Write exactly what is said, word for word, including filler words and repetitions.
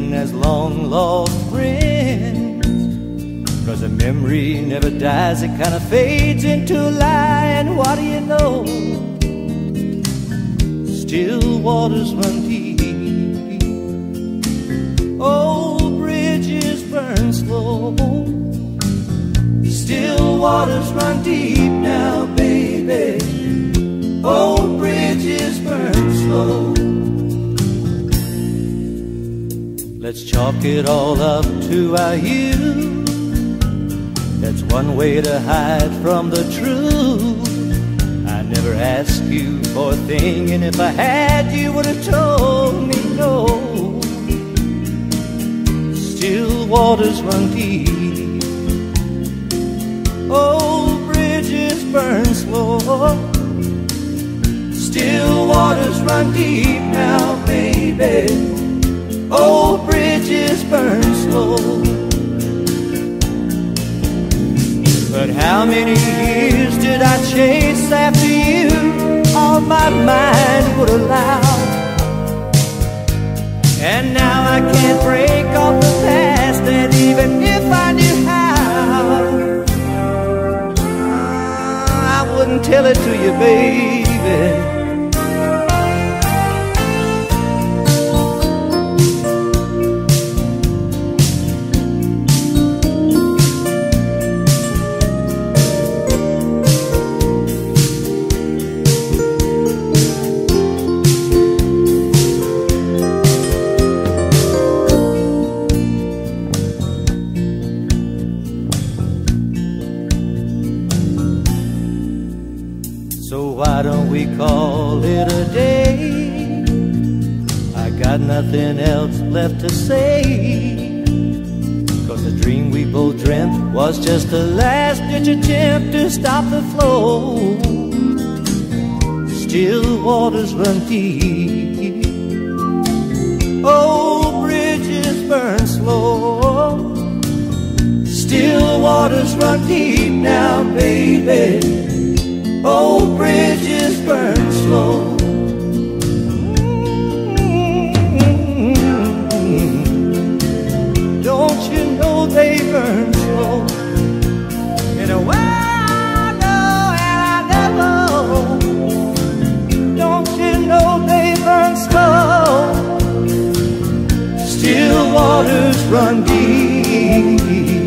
forgotten as long lost friends, 'cause a memory never dies, it kind of fades into a lie. And what do you know? Still waters run deep. Old bridges burn slow. Still waters run deep now, baby. Old bridges burn slow. Let's chalk it all up to our youth. That's one way to hide from the truth. I never asked you for a thing, and if I had, you would have told me no. Still waters run deep. Old bridges burn slow. Still waters run deep now, baby. Old bridges burn slow. But how many years did I chase after you? All my mind would allow. And now I can't break off the past, and even if I knew how, I wouldn't tell it to you, baby. So why don't we call it a day? I got nothing else left to say, 'cause the dream we both dreamt was just a last-ditch attempt to stop the flow. Still waters run deep. Old bridges burn slow. Still waters run deep now, baby. Old bridges burn slow. Don't you know they burn slow? In a way I know and I never. Don't you know they burn slow? Still waters run deep.